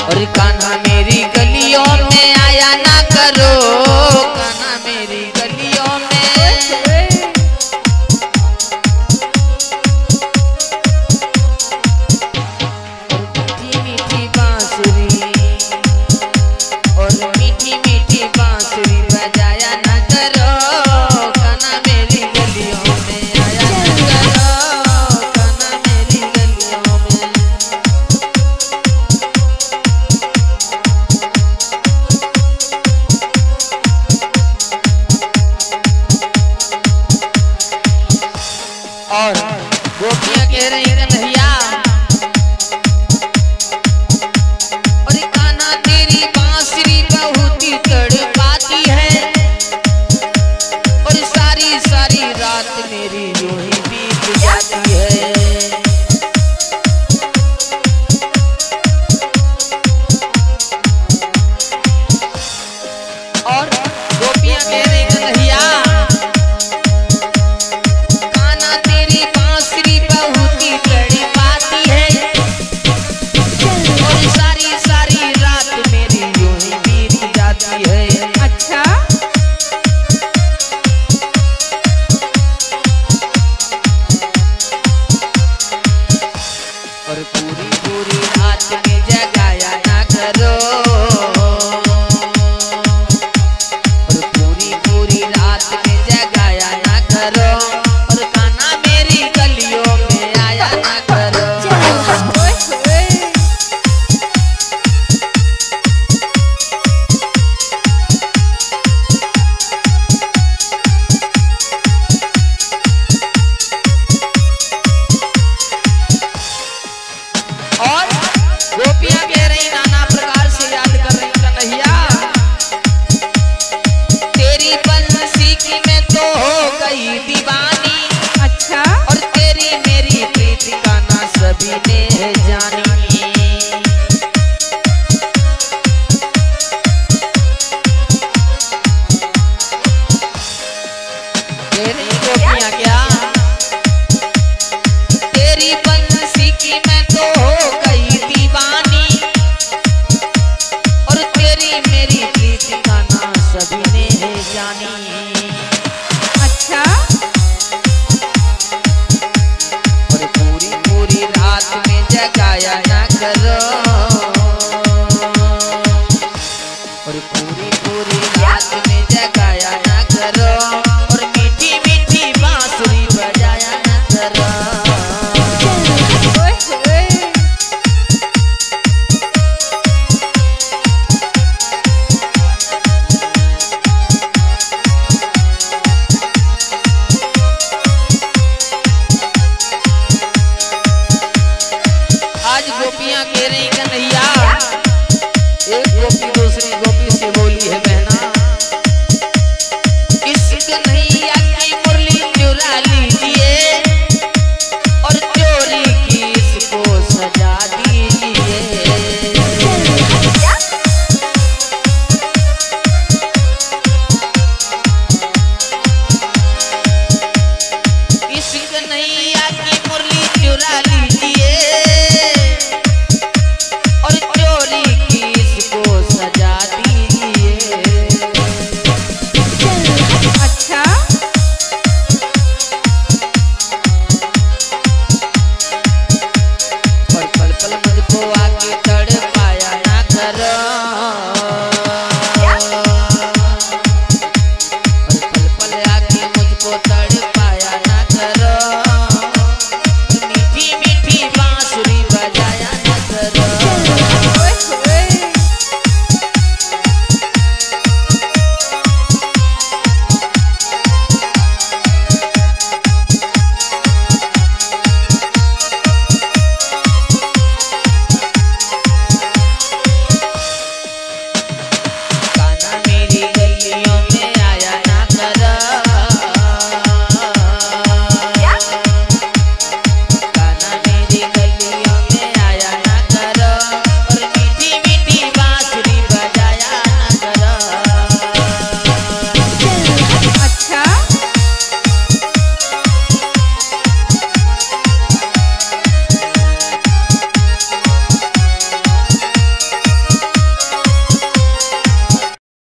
और कान्हा मेरी गलियों में आया ना करो, कान्हा मेरी गलियों में। और गोपियां कह रही कन्हैया, और कान्हा तेरी बांसुरी बहुत ही तड़पाती है, और सारी सारी रात मेरी यूं ही बीत जाती है। और गोपियां कह रही कन्हैया, और पूरी पूरी रात में जगाया ना करो, और पूरी पूरी रात में जगाया ना करो, और कान्हा मेरी गलियों में आया ना करो। और गोपियां कह रही नाना प्रकार से याद कर रही कन्हैया, तेरी बंसी की मैं तो हो गई दीवानी। अच्छा। और तेरी मेरी प्रीति का ना सभी ने जानी। कह रही गोपियां क्या, तेरी बंसी की मैं तो हो गई दीवानी, और तेरी मेरी प्रीति का ना सभी ने जानी। अच्छा। और पूरी पूरी रात में जगाया ना करो, और पूरी पूरी रात में जगाया ना करो, और मीठी मीठी बांसुरी बजाया ना करो। आज गोपियां कह रही कन्हैया, एक गोपी